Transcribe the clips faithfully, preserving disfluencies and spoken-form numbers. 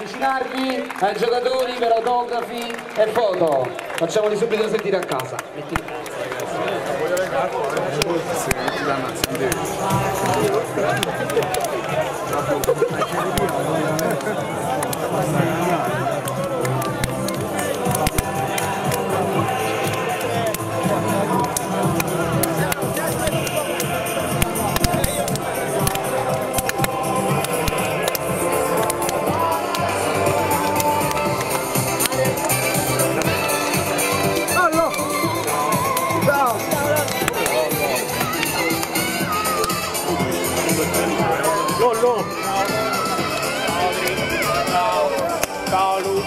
avvicinarvi ai giocatori per autografi e foto. Facciamoli subito sentire a casa. Lollo! Ciao! Ciao Lu!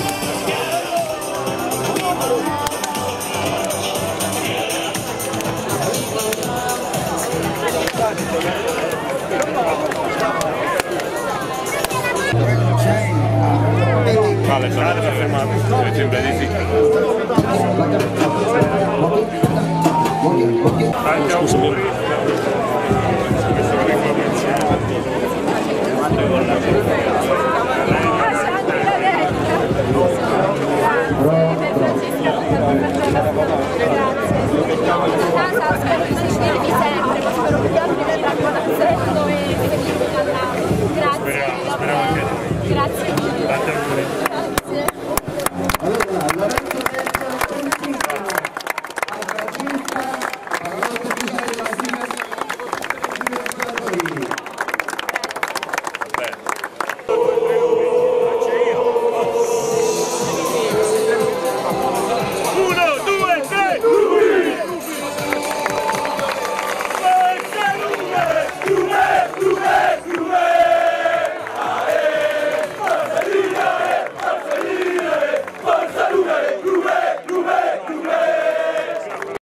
Vale, sono già fermato, mi sembra di sì. Tanti auguri! Spero di sempre, spero che gli altri vedranno da e grazie.